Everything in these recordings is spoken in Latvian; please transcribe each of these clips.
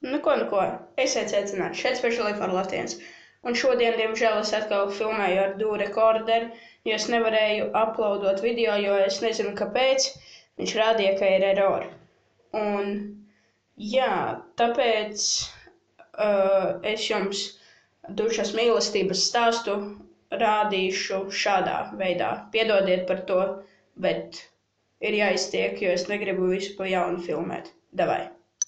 Neko. Esiet sveicināti. Šeit Special for Latvians. Un šodien, diemžēl, es atkal filmēju ar DU rekorderu, jo es nevarēju uploadot video, jo es nezinu, kāpēc. Viņš rādīja, ka ir error. Un, jā, tāpēc es jums dušas mīlestības stāstu rādīšu šādā veidā. Piedodiet par to, bet ir jāiztiek, jo es negribu visu pa jaunu filmēt. Davai!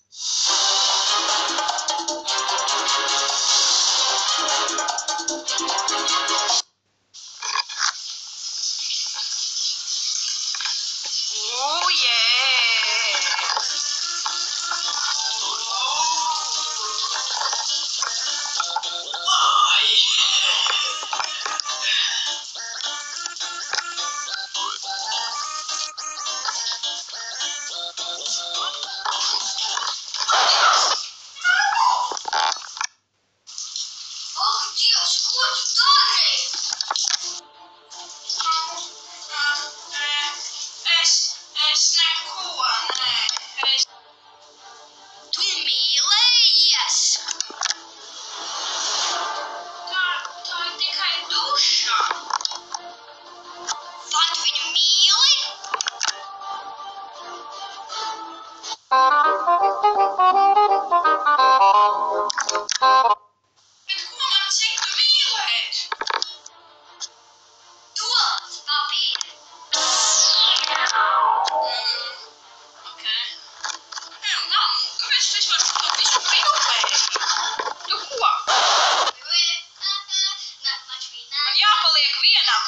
Oh yeah! Oh, Dios, ko tu dari? Es neko, nē. Tu mīlējies? Tā ir tikai duša. Vai tu viņu mīli? Bet ko man citu mīlēt? Toaletes papīru. Okay. Mamma, kāpēc tu vispār to visu filmēji? Tu ko? Man jāpaliek vienam.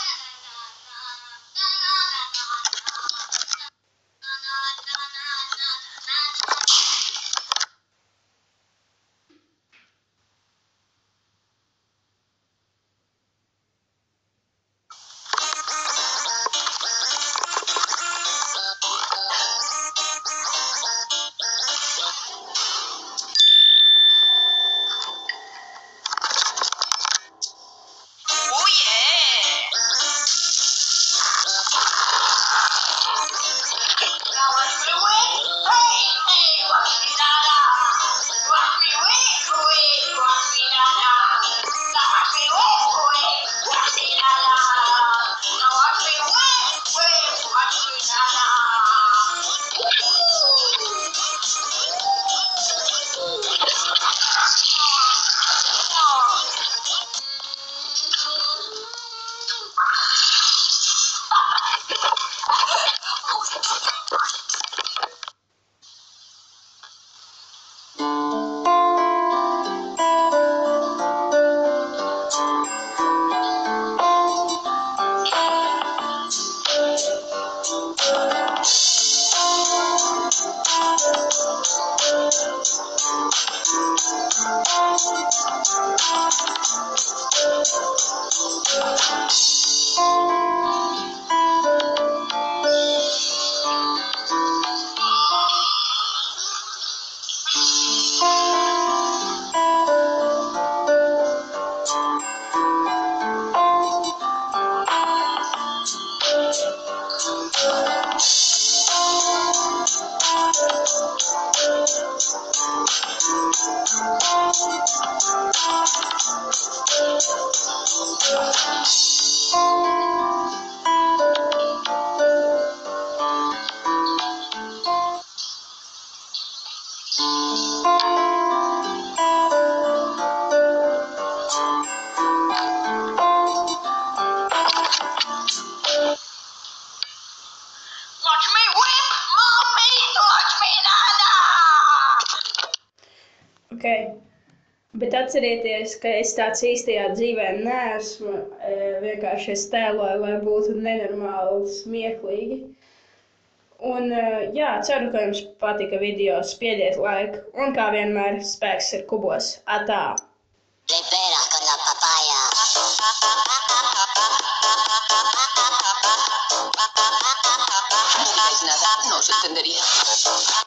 Oh yeah! Now watch me win. Hey, watch me da-da. Watch me win, watch me da-da. Now watch me win, watch me da-da. Now watch me win, watch me da-da. Watch me whip, mommy, watch me da-da. Ok, bet atcerieties, ka es tāds īstajā dzīvē neesmu. Vienkārši es tēloju, lai būtu nenormāli smieklīgi. Un, jā, ceru, ka jums patika video. Spiediet laiku. Un kā vienmēr, spēks ir kubos. Atā! Le peras con la papaya. No digáis nada, no os entendería.